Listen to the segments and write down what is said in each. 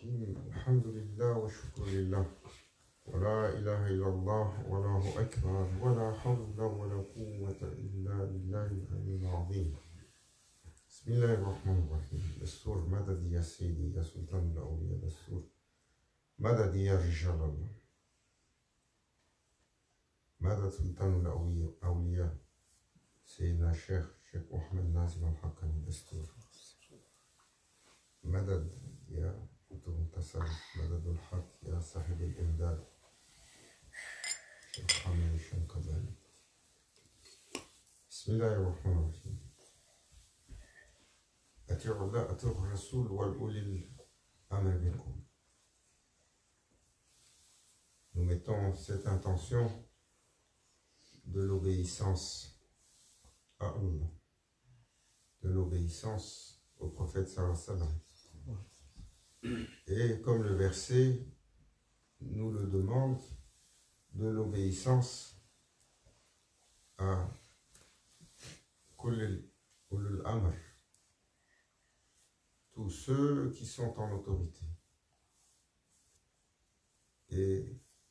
الرحيم الحمد لله والشكر لله ولا إله إلا الله والله أكبر ولا حول ولا قوة إلا بالله العلي العظيم. بسم الله الرحمن الرحيم. دستور مدد يا سيدي يا سلطان الأولياء، دستور مدد يا رجال الله، مدد سلطان الأولياء سيدنا الشيخ محمد نازم الحقاني. دستور مدد يا كتب التصرف، مدد الحق يا صاحب الإمداد شيخ حامد الشنقذاني. بسم الله الرحمن الرحيم. أطيعوا الله أطيعوا الرسول والأولي الأمر منكم. Nous mettons cette intention de l'obéissance à Allah, de l'obéissance au prophète sallallahu alayhi wa sallam. Et comme le verset nous le demande, de l'obéissance à Kulil Ulul Amr, tous ceux qui sont en autorité. Et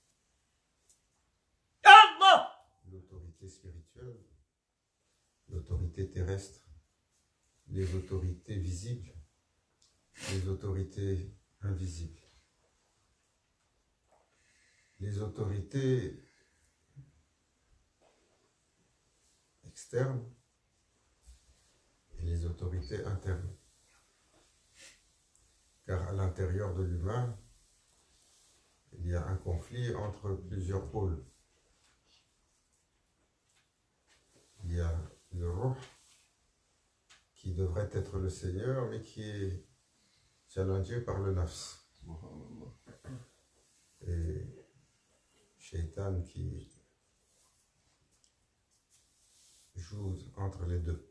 l'autorité spirituelle, l'autorité terrestre, les autorités visibles, les autorités invisibles, les autorités externes et les autorités internes. Car à l'intérieur de l'humain, il y a un conflit entre plusieurs pôles. Il y a le Ruh qui devrait être le Seigneur, mais qui est challengé par le Nafs. Et Shaitan qui joue entre les deux.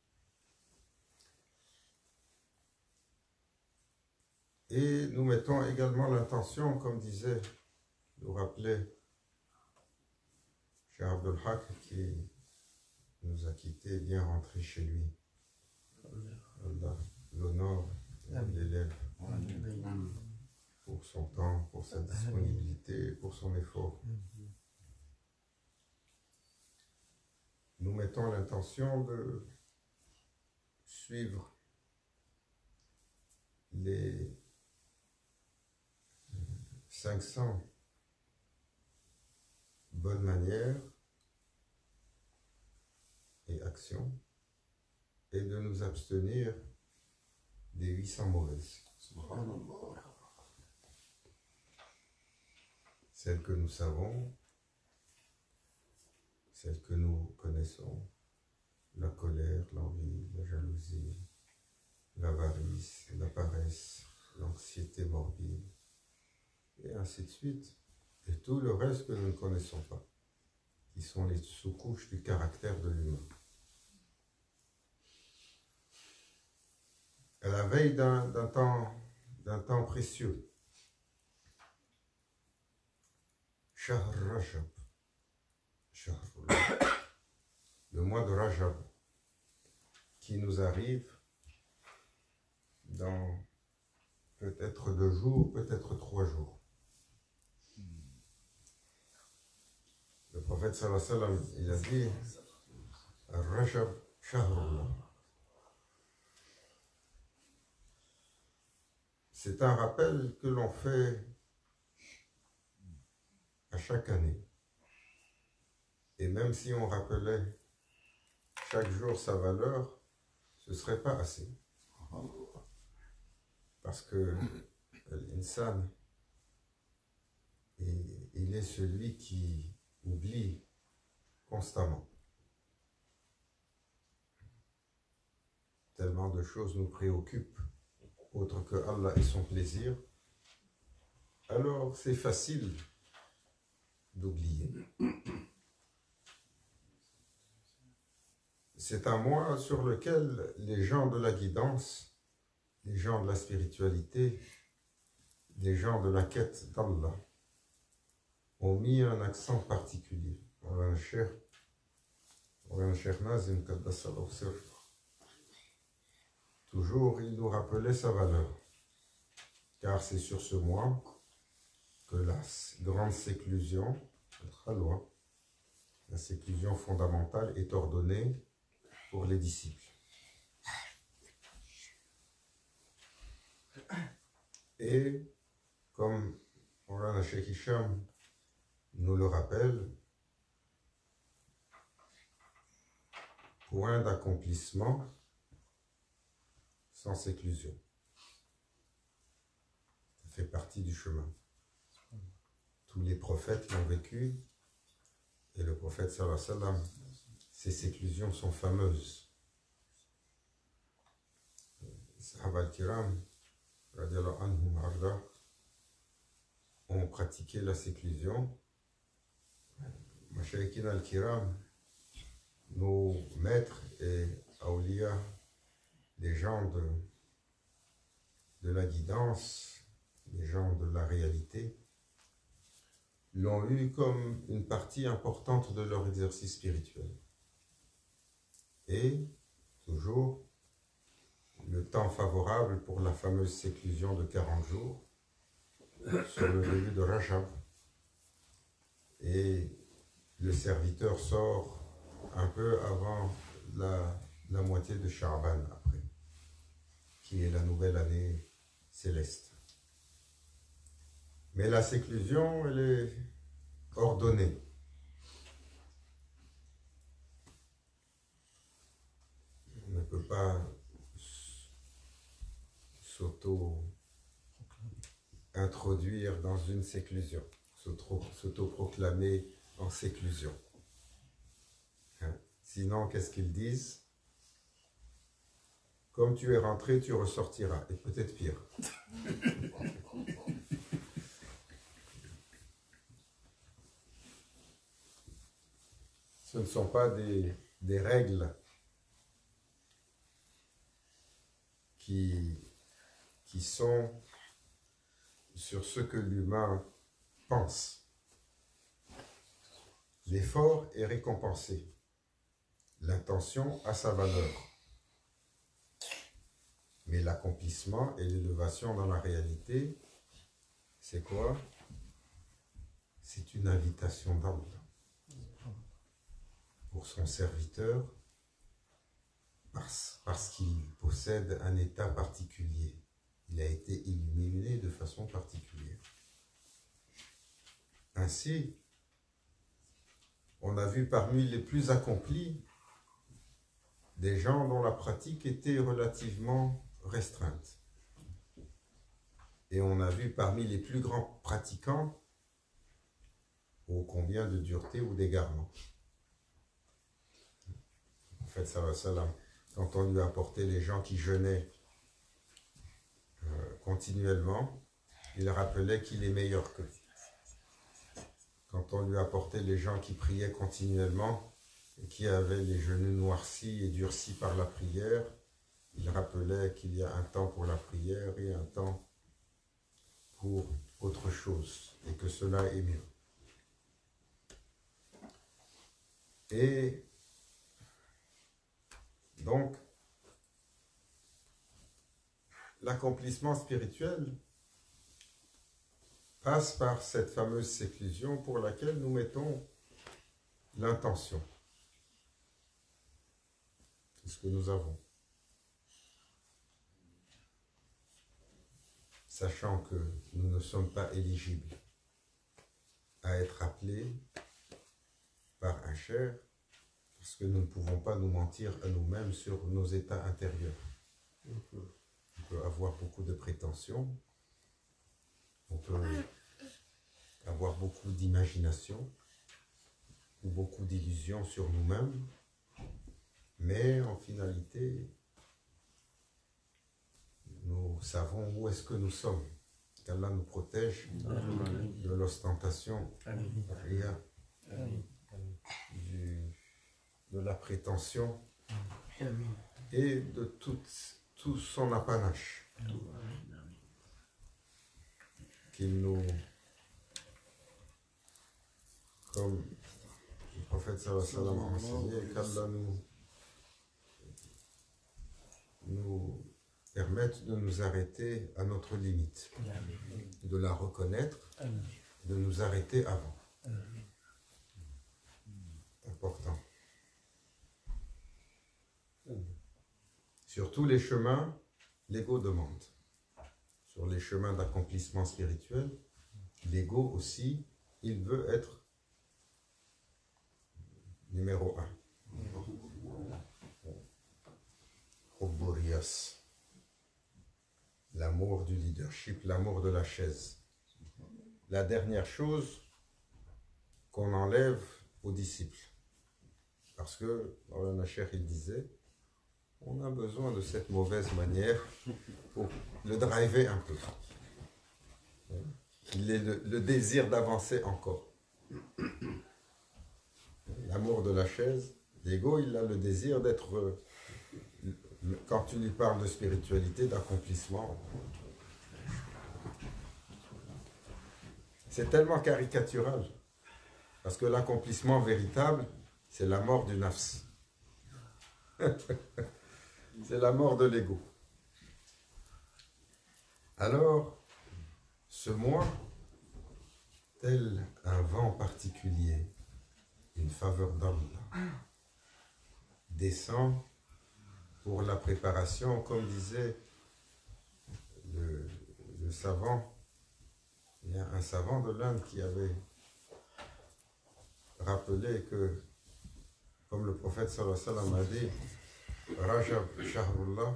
Et nous mettons également l'intention, comme disait, nous rappelait Cheikh Abdul Haq, qui nous a quittés, bien rentré chez lui. Allah l'honneur l'élève pour son temps, pour sa disponibilité, pour son effort. Nous mettons l'intention de suivre les 500 bonnes manières et actions et de nous abstenir des 800 mauvaises. Celles que nous savons, celles que nous connaissons, la colère, l'envie, la jalousie, l'avarice, la paresse, l'anxiété morbide, et ainsi de suite, et tout le reste que nous ne connaissons pas, qui sont les sous-couches du caractère de l'humain. À la veille d'un temps précieux, Shahr Rajab, le mois de Rajab, qui nous arrive dans peut-être 2 jours, peut-être 3 jours. Le prophète sallallahu alayhi wa sallam, il a dit Rajab Shahrullah. C'est un rappel que l'on fait à chaque année. Et même si on rappelait chaque jour sa valeur, ce ne serait pas assez. Parce que l'insan, il est celui qui oublie constamment. Tellement de choses nous préoccupent, autre que Allah et son plaisir. Alors c'est facile d'oublier. C'est un mois sur lequel les gens de la guidance, les gens de la spiritualité, les gens de la quête d'Allah ont mis un accent particulier. Le Cheikh Nazim Qaddasallahu Sirr, toujours il nous rappelait sa valeur. car c'est sur ce mois que la grande séclusion, la séclusion fondamentale est ordonnée pour les disciples. Et comme Maulana Cheikh Hicham nous le rappelle, point d'accomplissement sans séclusion. Ça fait partie du chemin. Tous les prophètes l'ont vécu, et le prophète sallallahu alayhi wa sallam, ces séclusions sont fameuses. Les Sahaba al-Kiram, radiallahu anhum arda, ont pratiqué la séclusion. Mashayikhin al-Kiram, nos maîtres et awliya, les gens de la guidance, les gens de la réalité, l'ont eu comme une partie importante de leur exercice spirituel. Et toujours le temps favorable pour la fameuse séclusion de 40 jours sur le début de Rajab. Et le serviteur sort un peu avant la moitié de Sha'ban après, qui est la nouvelle année céleste. Mais la séclusion, elle est ordonnée. On ne peut pas s'auto-introduire dans une séclusion, s'auto-proclamer en séclusion. Hein? Sinon, qu'est-ce qu'ils disent? Comme tu es rentré, tu ressortiras, et peut-être pire. Ce ne sont pas des règles qui sont sur ce que l'humain pense. L'effort est récompensé. L'intention a sa valeur. Mais l'accomplissement et l'élévation dans la réalité, c'est quoi? C'est une invitation d'Allah pour son serviteur parce qu'il possède un état particulier. Il a été illuminé de façon particulière. Ainsi, on a vu parmi les plus accomplis des gens dont la pratique était relativement restreinte. Et on a vu parmi les plus grands pratiquants ô combien de dureté ou d'égarement. En fait, ça va, quand on lui a apporté les gens qui jeûnaient continuellement, il rappelait qu'il est meilleur qu'eux. Quand on lui apportait les gens qui priaient continuellement et qui avaient les genoux noircis et durcis par la prière, il rappelait qu'il y a un temps pour la prière et un temps pour autre chose, et que cela est mieux. Et donc, l'accomplissement spirituel passe par cette fameuse séclusion pour laquelle nous mettons l'intention. C'est ce que nous avons. Sachant que nous ne sommes pas éligibles à être appelés par un cher, parce que nous ne pouvons pas nous mentir à nous-mêmes sur nos états intérieurs. On peut avoir beaucoup de prétentions, on peut avoir beaucoup d'imagination ou beaucoup d'illusions sur nous-mêmes, mais en finalité, nous savons où est-ce que nous sommes. Qu'Allah nous protège de l'ostentation, de la prétention et de tout son apanage. Qu'il nous, comme le prophète sallallahu alayhi wa sallam a enseigné, qu'Allah nous permette de nous arrêter à notre limite, de la reconnaître, de nous arrêter avant. Important. Sur tous les chemins, l'ego demande. Sur les chemins d'accomplissement spirituel, l'ego aussi, il veut être numéro 1. Hubburias. L'amour du leadership, l'amour de la chaise. La dernière chose qu'on enlève aux disciples. Parce que, Maulana Cheikh, il disait, on a besoin de cette mauvaise manière pour le driver un peu. Il est le désir d'avancer encore. L'amour de la chaise, l'ego, il a le désir d'être, quand tu lui parles de spiritualité, d'accomplissement. C'est tellement caricatural. Parce que l'accomplissement véritable, c'est la mort du nafs. C'est la mort de l'ego. Alors, ce mois, tel un vent particulier, une faveur d'Allah, descend pour la préparation, comme disait le savant. Il y a un savant de l'Inde qui avait rappelé que, comme le prophète sallallahu alayhi wa sallam a dit, Rajab Shahrullah,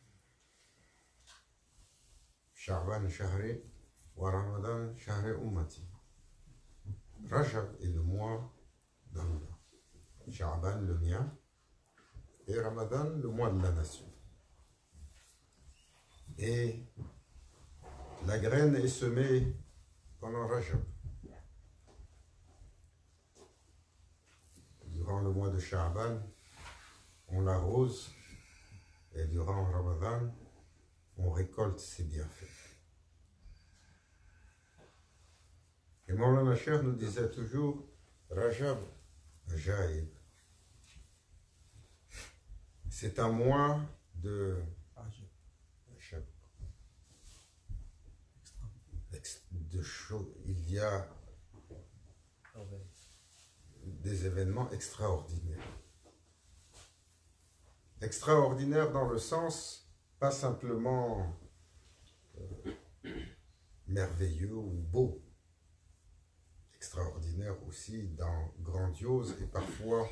Sha'ban Shahri, wa Ramadan Shahri Ummati. Rajab est le mois d'Allah, Sha'ban le mien, et Ramadan le mois de la nation. Et la graine est semée pendant Rajab. Durant le mois de Sha'ban, on l'arrose, et durant Ramadan, on récolte ses bienfaits. Et Maulana Cheikh nous disait toujours, Rajab, Jaïb. C'est un mois de choses. Il y a des événements extraordinaires. Extraordinaires dans le sens, pas simplement merveilleux ou beau. Extraordinaire aussi dans grandiose et parfois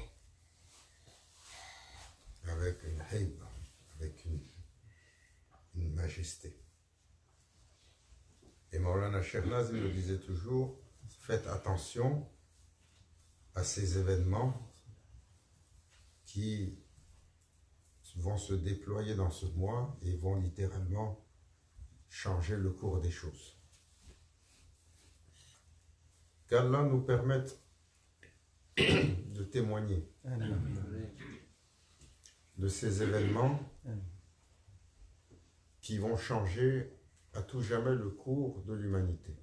avec une haïba, avec une majesté. Et Maulana Cheikh Nazim le disait toujours, faites attention à ces événements qui vont se déployer dans ce mois et vont littéralement changer le cours des choses. Qu'Allah nous permette de témoigner de ces événements qui vont changer à tout jamais le cours de l'humanité.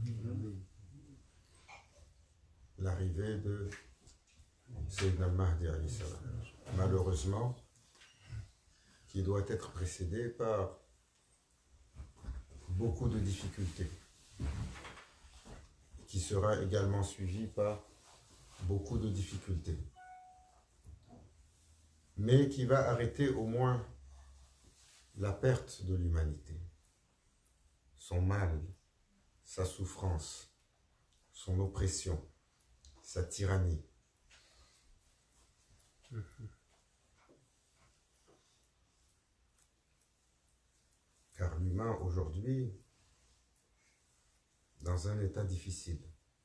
L'arrivée de Sayyidina al-Mahdi alayhi salam, malheureusement, qui doit être précédée par beaucoup de difficultés, qui sera également suivie par beaucoup de difficultés, mais qui va arrêter au moins la perte de l'humanité, son mal, sa souffrance, son oppression, sa tyrannie. Car l'humain aujourd'hui, dans un état difficile.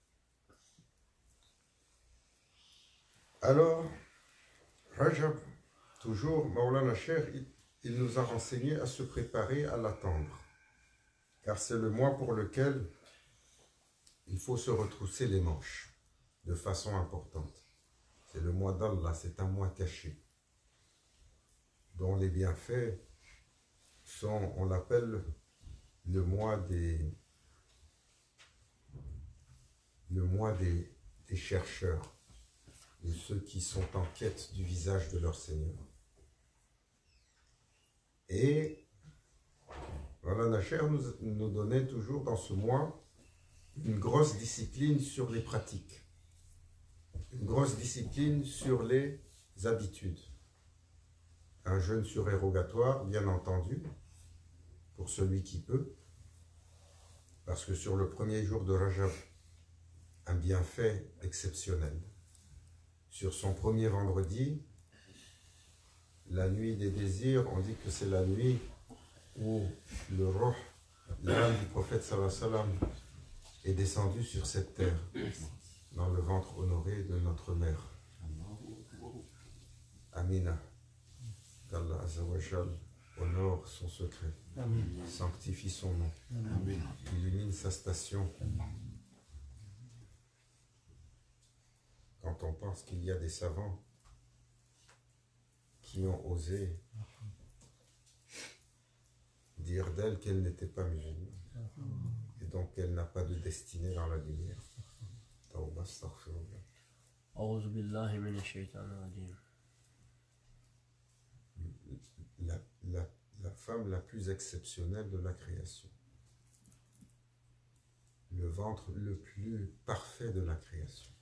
Alors, Rajab, toujours, Maulana Cheikh, il nous a renseigné à se préparer à l'attendre. Car c'est le mois pour lequel il faut se retrousser les manches de façon importante. C'est le mois d'Allah, c'est un mois caché, dont les bienfaits sont, on l'appelle le mois des chercheurs, de ceux qui sont en quête du visage de leur Seigneur. Et Voilà, Nacher nous donnait toujours dans ce mois une grosse discipline sur les pratiques, une grosse discipline sur les habitudes. Un jeûne surérogatoire, bien entendu, pour celui qui peut, parce que sur le premier jour de Rajab, un bienfait exceptionnel. Sur son premier vendredi, la nuit des désirs, on dit que c'est la nuit où le roh, l'âme du prophète sallallahu alayhi wa sallam, est descendu sur cette terre, dans le ventre honoré de notre mère. Amina. Qu'Allah Azzawajal honore son secret, sanctifie son nom, illumine sa station. Quand on pense qu'il y a des savants qui ont osé dire d'elle qu'elle n'était pas musulmane et donc qu'elle n'a pas de destinée dans la lumière. Tawbah, astaghfirullah. A'udhu billahi minash shaitanir rajim. La femme la plus exceptionnelle de la création. Le ventre le plus parfait de la création.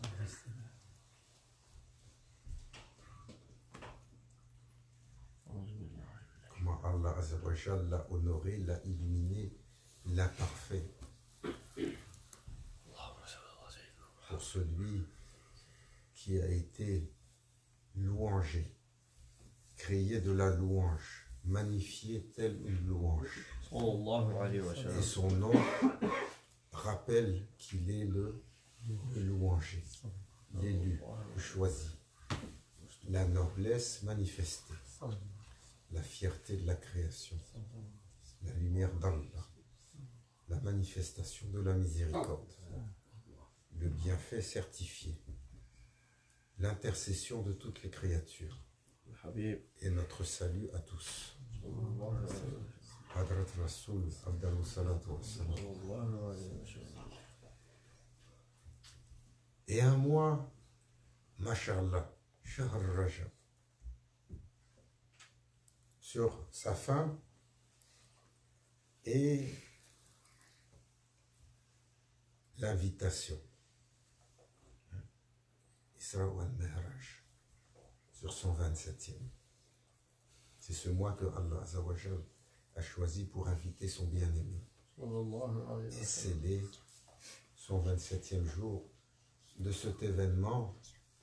Comment Allah Azzawajal l'a honoré, l'a illuminé, l'a parfait. Pour celui qui a été louangé, créé de la louange, magnifié telle une louange. Et son nom rappelle qu'il est le louangé, l'élu, le choisi. La noblesse manifestée, la fierté de la création, la lumière d'Allah, la manifestation de la miséricorde, le bienfait certifié, l'intercession de toutes les créatures et notre salut à tous. Hadrat Rasoul, Abdallah Salatu Wassalam. Et un mois, Masha'Allah, Shahr Rajab, sur sa fin et l'invitation. Isra al-Mi'raj, sur son 27e. C'est ce mois que Allah Azzawajal a choisi pour inviter son bien-aimé et sceller son 27e jour de cet événement.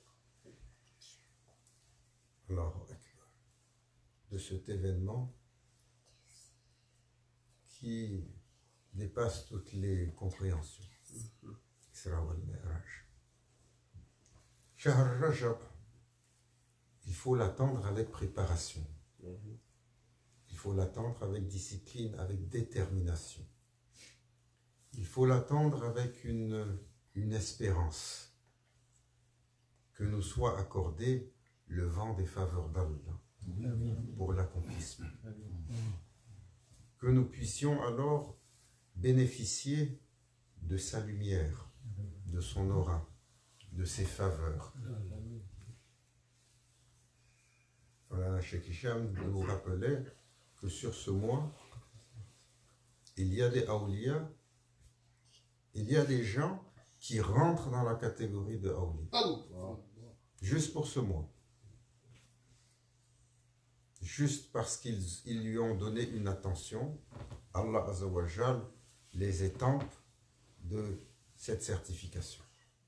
De cet événement qui dépasse toutes les compréhensions. Isra al-Mi'raj. Shahr Rajab, il faut l'attendre avec préparation. Il faut l'attendre avec discipline, avec détermination. Il faut l'attendre avec une espérance que nous soit accordé le vent des faveurs d'Allah pour l'accomplissement. Que nous puissions alors bénéficier de sa lumière, de son aura, de ses faveurs. Voilà, Cheikh Hicham nous rappelait que sur ce mois, il y a des awliya, il y a des gens qui rentrent dans la catégorie de awliya. Juste pour ce mois. Juste parce qu'ils lui ont donné une attention, Allah Azzawajal les étampe de cette certification.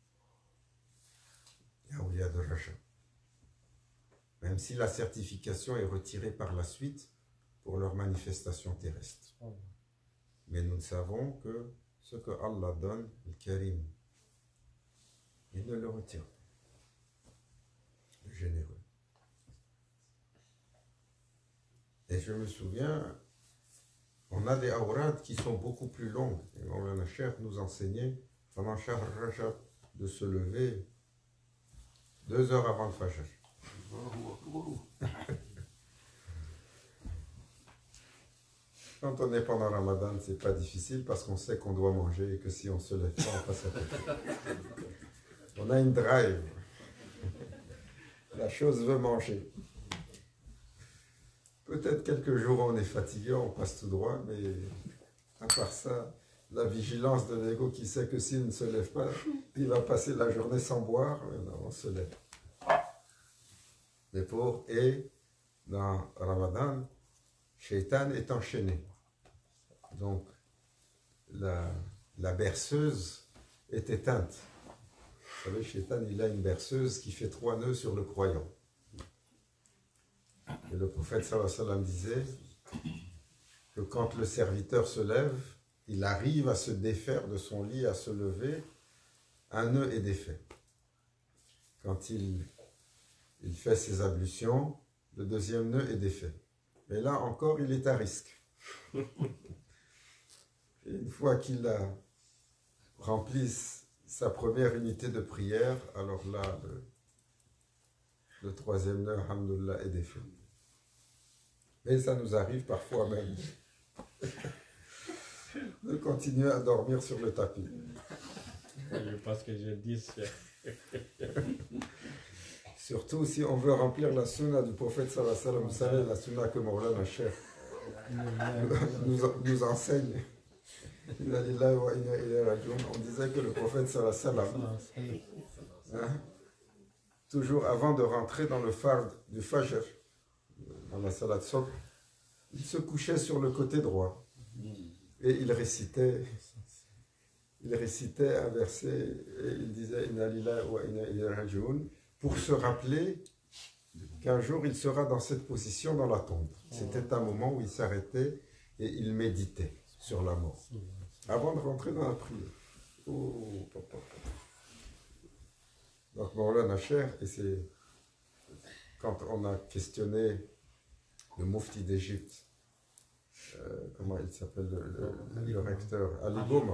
Awliya de Rajab. Même si la certification est retirée par la suite pour leur manifestation terrestre. Mais nous savons que ce que Allah donne, le Karim, il ne le retire pas. Le généreux. Et je me souviens, on a des awrad qui sont beaucoup plus longues. Et Mawlana Cheikh nous enseignait pendant Shahr Rajab de se lever 2 heures avant le Fajr. Quand on est pendant Ramadan, c'est pas difficile parce qu'on sait qu'on doit manger et que si on se lève pas, on passe à côté. On a une drive. La chose veut manger. Peut-être quelques jours on est fatigué, on passe tout droit, mais à part ça, la vigilance de l'ego qui sait que s'il ne se lève pas, il va passer la journée sans boire, non, on se lève. Et dans Ramadan, Shaitan est enchaîné. Donc, la berceuse est éteinte. Vous savez, Shaitan, il a une berceuse qui fait 3 nœuds sur le croyant. Et le prophète sallallahu alayhi wa sallam disait que quand le serviteur se lève, il arrive à se défaire de son lit, à se lever, un nœud est défait. Quand il fait ses ablutions, le deuxième nœud est défait. Mais là encore, il est à risque. Et une fois qu'il a rempli sa première unité de prière, alors là, le troisième nœud, alhamdoulilah, est défait. Mais ça nous arrive parfois même de continuer à dormir sur le tapis. Je pense que je dis ça. Surtout si on veut remplir la sunna du prophète sallallahu alayhi wa sallam. Vous savez, la sunna que Mawlana Cheikh nous enseigne. On disait que le prophète sallallahu alayhi wa sallam, toujours avant de rentrer dans le fard du Fajr, dans la salat Sobh, il se couchait sur le côté droit et il récitait un verset et il disait Inna lillahi wa inna ilayhi raji'un, pour se rappeler qu'un jour il sera dans cette position dans la tombe. C'était un moment où il s'arrêtait et il méditait sur la mort avant de rentrer dans la prière. Oh, papa. Donc Mawlana Cheikh, et c'est quand on a questionné le Mufti d'Égypte, comment il s'appelle, le recteur, Ali Goma.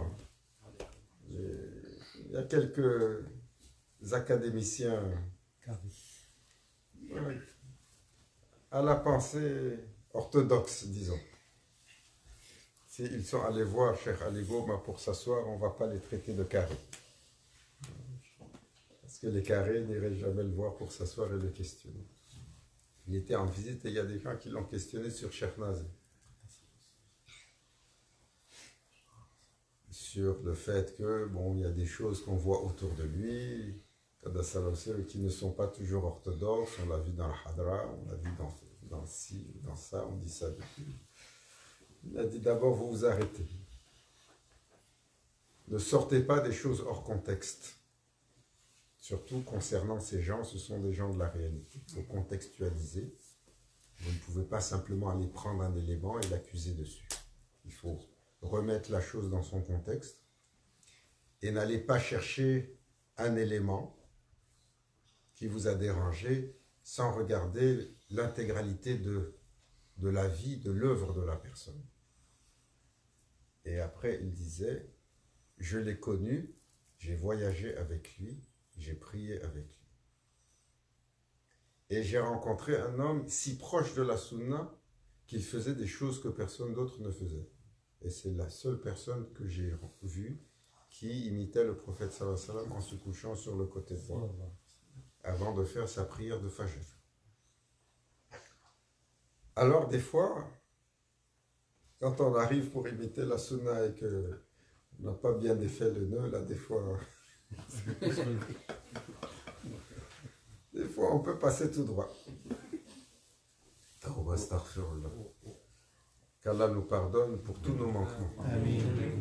Il y a quelques académiciens à la pensée orthodoxe, disons. S'ils sont allés voir Cheikh Ali Goma pour s'asseoir, on ne va pas les traiter de carrés. Parce que les carrés n'iraient jamais le voir pour s'asseoir et le questionner. Il était en visite et il y a des gens qui l'ont questionné sur Cheikh Nazir. Sur le fait que, bon, il y a des choses qu'on voit autour de lui, qui ne sont pas toujours orthodoxes. On l'a vu dans le Hadra, on l'a vu dans ci, dans ça, on dit ça depuis. Il a dit d'abord, vous vous arrêtez. Ne sortez pas des choses hors contexte. Surtout concernant ces gens, ce sont des gens de la réalité. Il faut contextualiser. Vous ne pouvez pas simplement aller prendre un élément et l'accuser dessus. Il faut remettre la chose dans son contexte et n'allez pas chercher un élément qui vous a dérangé sans regarder l'intégralité de la vie, de l'œuvre de la personne. Et après, il disait, je l'ai connu, j'ai voyagé avec lui, j'ai prié avec lui. Et j'ai rencontré un homme si proche de la sunna qu'il faisait des choses que personne d'autre ne faisait. Et c'est la seule personne que j'ai vue qui imitait le prophète sallallahu alayhi wa sallam en se couchant sur le côté droit avant de faire sa prière de Fajr. Alors des fois, quand on arrive pour imiter la sunna et qu'on n'a pas bien défait le nœud, là des fois on peut passer tout droit. Qu'Allah nous pardonne pour tous nos manquements. Amen.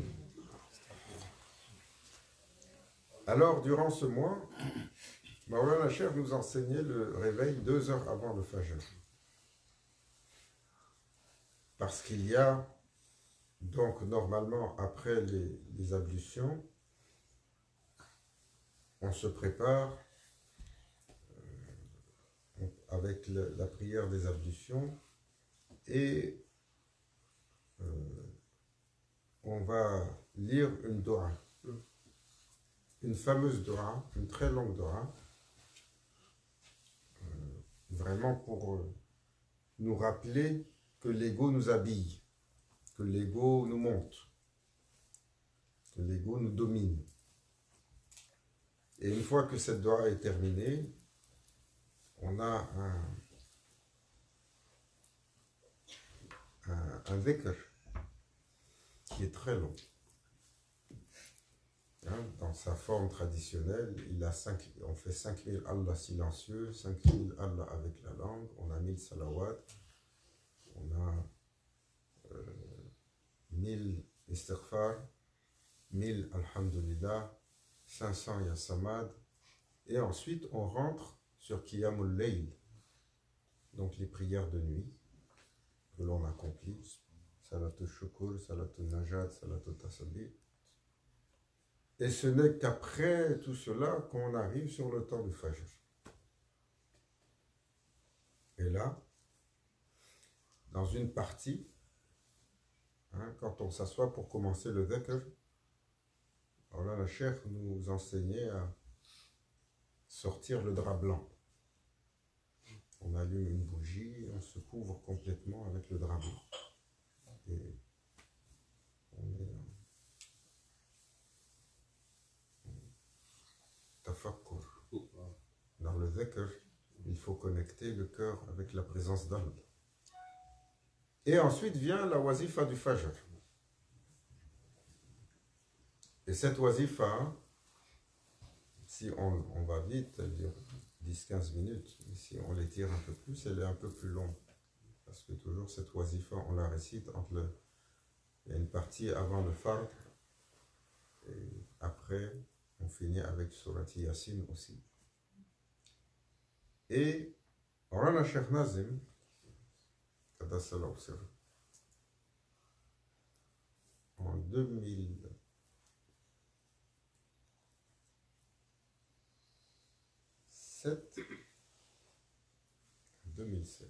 Alors, durant ce mois, Mawlana Cheikh nous enseignait le réveil 2 heures avant le Fajr. Parce qu'il y a, donc normalement, après les ablutions, on se prépare avec la prière des ablutions et on va lire une doua, une fameuse doua, une très longue doua, vraiment pour nous rappeler que l'ego nous habille, que l'ego nous monte, que l'ego nous domine. Et une fois que cette doua est terminée, on a un dhikr qui est très long. Hein, dans sa forme traditionnelle, on fait 5000 Allah silencieux, 5000 Allah avec la langue, on a 1000 salawat, on a 1000 istighfar, 1000 alhamdulillah, 500 yasamad, et ensuite on rentre sur Qiyamul Layl, donc les prières de nuit que l'on accomplit, Salatul Shukr, Salatul Najat, Salatul Tasbih. Et ce n'est qu'après tout cela qu'on arrive sur le temps du Fajr. Et là, dans une partie, hein, quand on s'assoit pour commencer le dhikr, alors là, le cheikh nous enseignait à sortir le drap blanc. On allume une bougie, on se couvre complètement avec le drap blanc. Et on est tafakkur. Dans le dhikr, il faut connecter le cœur avec la présence d'Allah. Et ensuite vient la wazifa du Fajr. Et cette wazifa, si on va vite, elle dure 10-15 minutes. Et si on l'étire un peu plus, elle est un peu plus longue. Parce que toujours cette wazifa, on la récite il y a une partie avant le Fard. Et après, on finit avec Surati Yasin aussi. Et Rana Sheikh Nazim, en 2007,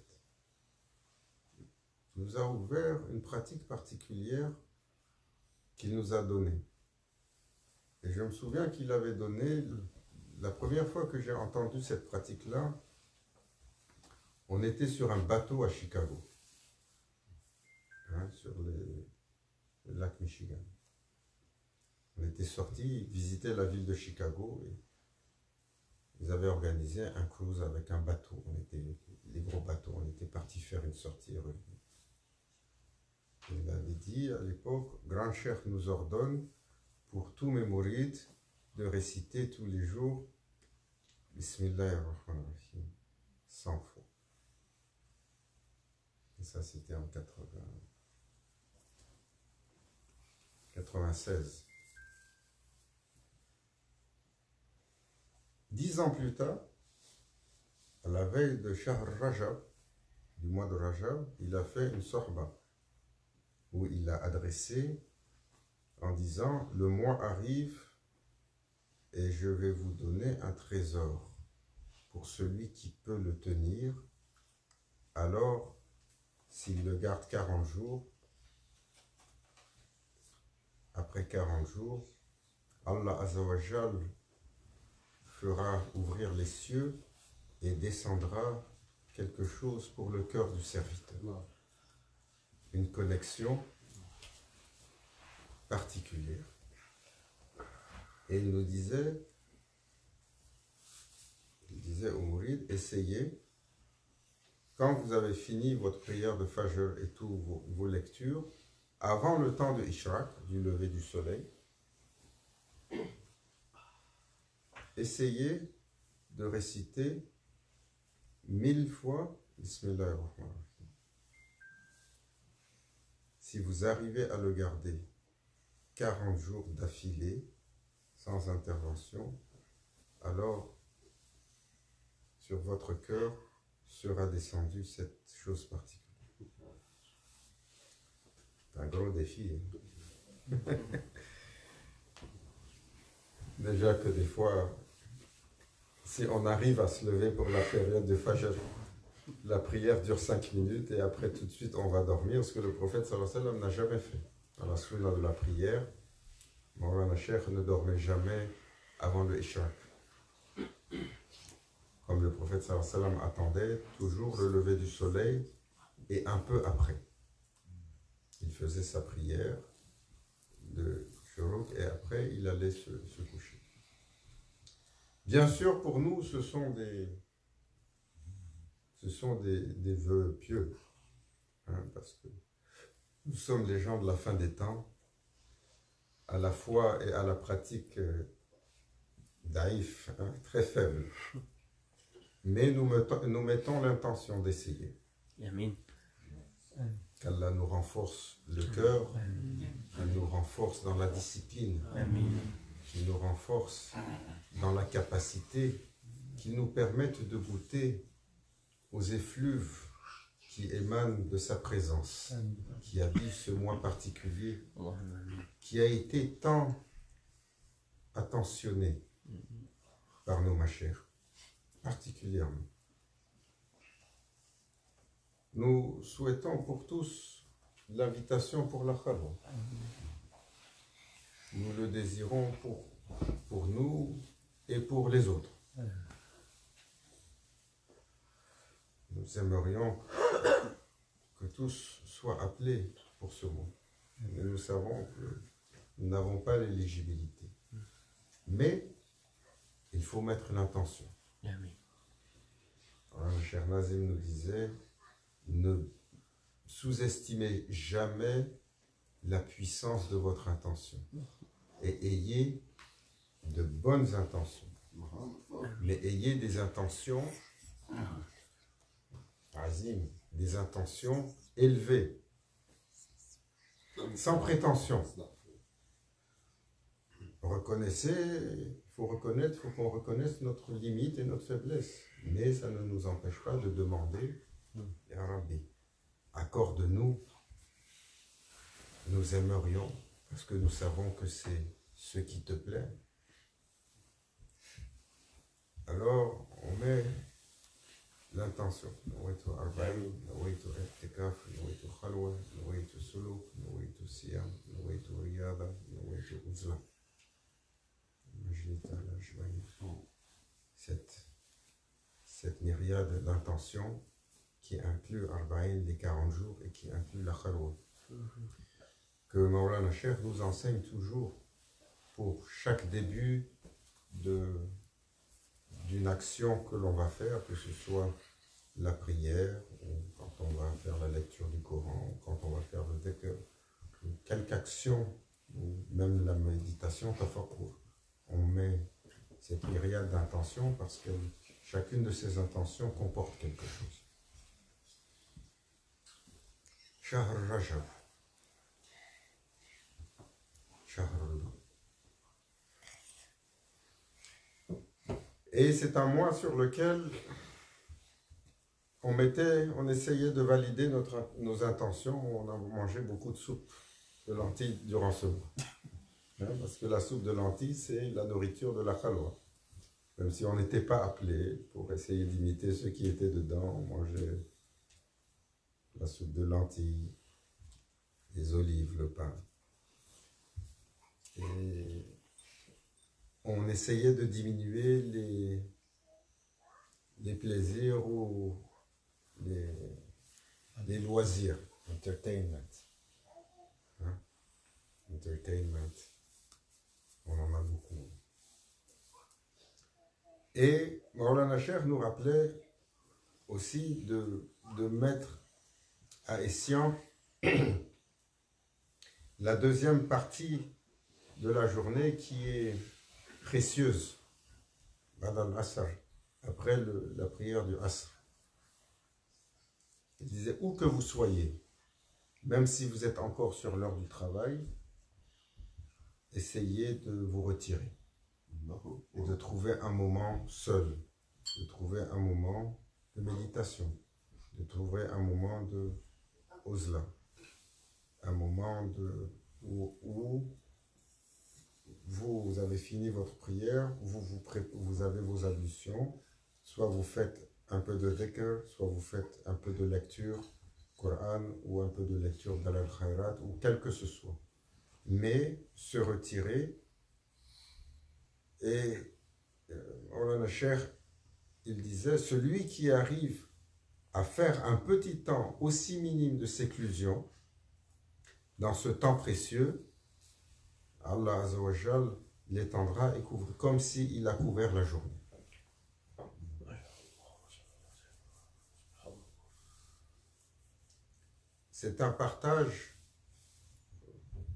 nous a ouvert une pratique particulière qu'il nous a donnée. Et je me souviens qu'il avait donné, la première fois que j'ai entendu cette pratique-là, on était sur un bateau à Chicago, hein, sur le lac Michigan. On était sortis visiter la ville de Chicago et ils avaient organisé un cruise avec un bateau. Les gros bateaux, on était partis faire une sortie et revenir. Il avait dit à l'époque, Grand Cheikh nous ordonne pour tous mes mourides de réciter tous les jours Bismillahirrahmanirrahim 100 fois. Et ça, c'était en 96. 10 ans plus tard, à la veille de Shahr Rajab, du mois de Rajab, il a fait une sorba où il a adressé en disant: le mois arrive et je vais vous donner un trésor pour celui qui peut le tenir. Alors, s'il le garde 40 jours, après 40 jours, Allah Azzawajal fera ouvrir les cieux et descendra quelque chose pour le cœur du serviteur. Une connexion particulière. Et il nous disait au Mourid, essayez, quand vous avez fini votre prière de Fajr et toutes vos lectures, avant le temps de Ishraq, du lever du soleil, essayez de réciter 1000 fois Bismillahirrahmanirrahim. Si vous arrivez à le garder 40 jours d'affilée, sans intervention, alors sur votre cœur sera descendue cette chose particulière. C'est un gros défi. Hein? Déjà que des fois, si on arrive à se lever pour la période de Fajr, la prière dure 5 minutes et après tout de suite on va dormir, ce que le prophète sallallahu alayhi wa sallam n'a jamais fait. Dans la sunna de la prière, Mawlana Cheikh ne dormait jamais avant le Ishraq. Comme le prophète sallallahu alayhi wa sallam attendait toujours le lever du soleil et un peu après. Il faisait sa prière de Shuruq et après il allait se coucher. Bien sûr, pour nous, ce sont des vœux pieux. Hein, parce que Nous sommes les gens de la fin des temps, à la foi et à la pratique daïf, hein, très faible. Mais nous mettons l'intention d'essayer. Amen. Qu'Allah nous renforce le cœur, qu'il nous renforce dans la discipline, qu'il nous renforce dans la capacité, qu'il nous permette de goûter aux effluves qui émanent de sa présence, qui habite ce mois particulier, qui a été tant attentionné par nos machères, particulièrement. Nous souhaitons pour tous l'invitation pour la khalwa. Nous le désirons pour nous et pour les autres. Nous aimerions que tous soient appelés pour ce mot. Mais nous savons que nous n'avons pas l'éligibilité. Mais il faut mettre l'intention. Le cher Nazim nous disait, ne sous-estimez jamais la puissance de votre intention et ayez de bonnes intentions. Mais ayez des intentions azim, des intentions élevées, sans prétention. Reconnaissez, il faut qu'on reconnaisse notre limite et notre faiblesse. Mais ça ne nous empêche pas de demander, Ya Rabbi, accorde-nous, nous aimerions, parce que nous savons que c'est ce qui te plaît. Alors, on met l'intention. نويت 40 نويت اعتكاف نويت خلوة نويت سلوك نويت صيام نويت رياضة نويت عزلة. Cette myriade d'intentions qui inclut 40, les 40 jours et qui inclut la khalwa. Que Maulana Cheikh nous enseigne toujours pour chaque début d'une action que l'on va faire, que ce soit la prière, ou quand on va faire la lecture du Coran, ou quand on va faire le dhikr, quelque action, ou même la méditation, on met cette myriade d'intentions parce que chacune de ces intentions comporte quelque chose. Shahr Rajab, Shahr Rajab. Et c'est un mois sur lequel on essayait de valider nos intentions. On a mangé beaucoup de soupe de lentilles durant ce mois. Parce que la soupe de lentilles, c'est la nourriture de la khalwa. Même si on n'était pas appelé pour essayer d'imiter ceux qui étaient dedans, on mangeait la soupe de lentilles, les olives, le pain. Et on essayait de diminuer les plaisirs ou les loisirs, entertainment. Entertainment, on en a beaucoup. Et Maulana Cheikh nous rappelait aussi de mettre à escient la deuxième partie de la journée qui est précieuse, Badal Asr, après la prière du Asr. Il disait, où que vous soyez, même si vous êtes encore sur l'heure du travail, essayez de vous retirer et de trouver un moment seul, de trouver un moment de méditation, de trouver un moment de Ozla, un moment où vous avez fini votre prière, vous avez vos ablutions, soit vous faites un peu de dhikr, soit vous faites un peu de lecture Coran ou un peu de lecture d'Al Khairat ou quel que ce soit. Mais se retirer et Maulana Cheikh, il disait, celui qui arrive à faire un petit temps aussi minime de séclusion dans ce temps précieux, Allah Azza wa Jal l'étendra et couvre comme s'il a couvert la journée. C'est un partage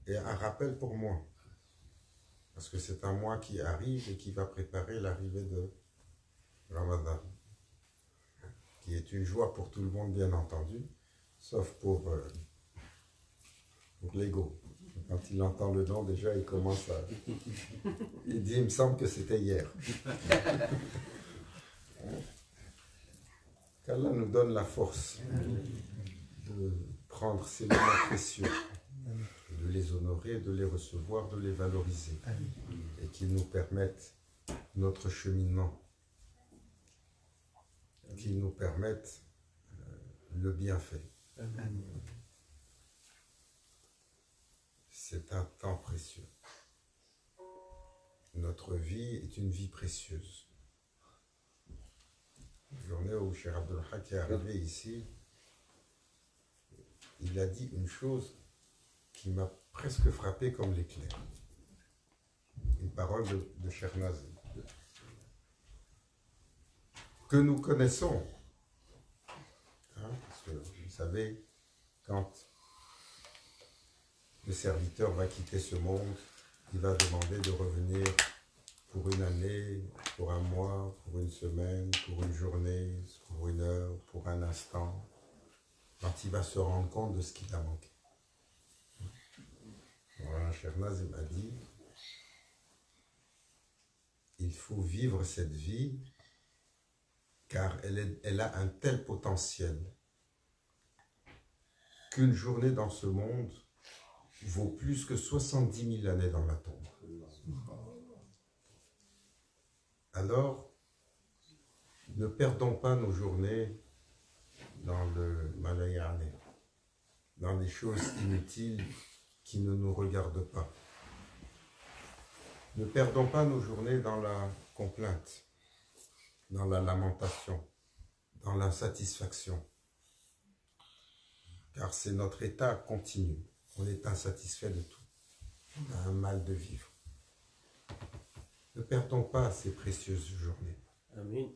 et un rappel pour moi. Parce que c'est un mois qui arrive et qui va préparer l'arrivée de Ramadan. Qui est une joie pour tout le monde, bien entendu, sauf pour l'ego. Quand il entend le nom, déjà, il commence à... Il dit, il me semble que c'était hier. Qu'Allah nous donne la force de prendre ces moments précieux, de les honorer, de les recevoir, de les valoriser, et qu'ils nous permettent notre cheminement, qu'ils nous permettent le bienfait. C'est un temps précieux. Notre vie est une vie précieuse. La journée où Cheikh Abdul Haq est arrivé ici, il a dit une chose qui m'a presque frappé comme l'éclair. Une parole de Cheikh Nazim. Que nous connaissons. Parce que vous savez, quand le serviteur va quitter ce monde, il va demander de revenir pour une année, pour un mois, pour une semaine, pour une journée, pour une heure, pour un instant, quand il va se rendre compte de ce qu'il a manqué. Voilà, Cheikh Nazim a dit, il faut vivre cette vie car elle a un tel potentiel qu'une journée dans ce monde vaut plus que 70 000 années dans la tombe. Alors, ne perdons pas nos journées dans le malayane, dans les choses inutiles qui ne nous regardent pas. Ne perdons pas nos journées dans la complainte, dans la lamentation, dans l'insatisfaction. Car c'est notre état continu. On est insatisfait de tout. On a un mal de vivre. Ne perdons pas ces précieuses journées. Amen.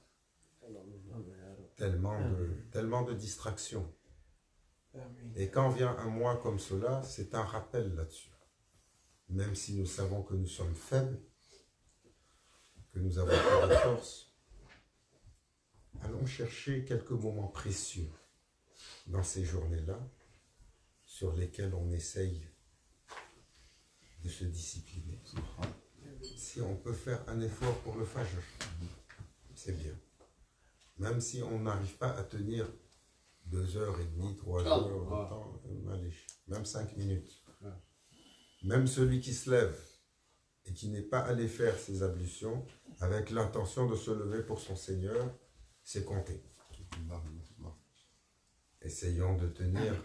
Tellement de distractions. Et quand vient un mois comme cela, c'est un rappel là-dessus. Même si nous savons que nous sommes faibles, que nous avons peu de force, allons chercher quelques moments précieux dans ces journées-là, sur lesquels on essaye de se discipliner. Si on peut faire un effort pour le Fajr, c'est bien. Même si on n'arrive pas à tenir 2h30, 3h, même 5 minutes. Même celui qui se lève et qui n'est pas allé faire ses ablutions avec l'intention de se lever pour son Seigneur, c'est compté. Essayons de tenir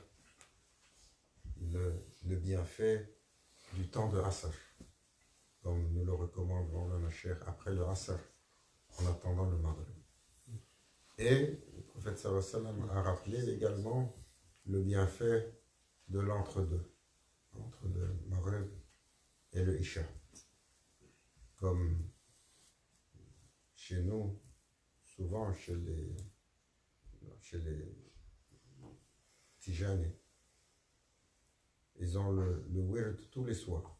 le bienfait du temps de Asr, comme nous le recommande Maulana Cheikh, après le Asr, en attendant le Maghrib. Et le prophète sallallahu alayhi wa sallam a rappelé également le bienfait de l'entre-deux, entre le Maghrib et le Isha. Comme chez nous, souvent chez les Tijani, ils ont le wird tous les soirs.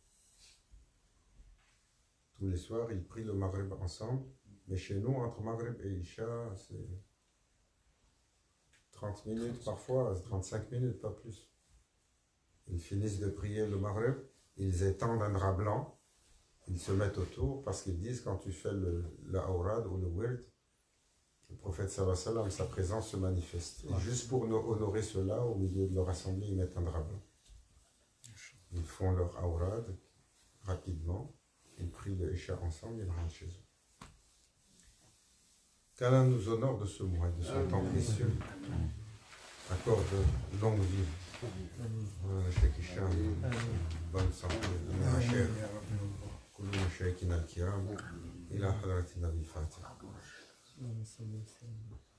Tous les soirs, ils prient le Maghrib ensemble. Mais chez nous, entre Maghrib et Isha, c'est 30 minutes parfois, 35 minutes, pas plus. Ils finissent de prier le Maghrib, ils étendent un drap blanc, ils se mettent autour parce qu'ils disent quand tu fais le awrad ou le wird, le prophète sallallahu alayhi wa sallam, sa présence se manifeste. Et juste pour honorer cela, au milieu de leur assemblée, ils mettent un drap blanc. Ils font leur awrad rapidement, ils prient le Isha ensemble, ils rentrent chez eux. Qu'Allah nous honore de ce mois, de ce temps précieux. Accorde longue vie. Cheikh Hicham, bonne santé, mon cher. كل مشايخنا الكرام إلى حضرة النبي الفاتح.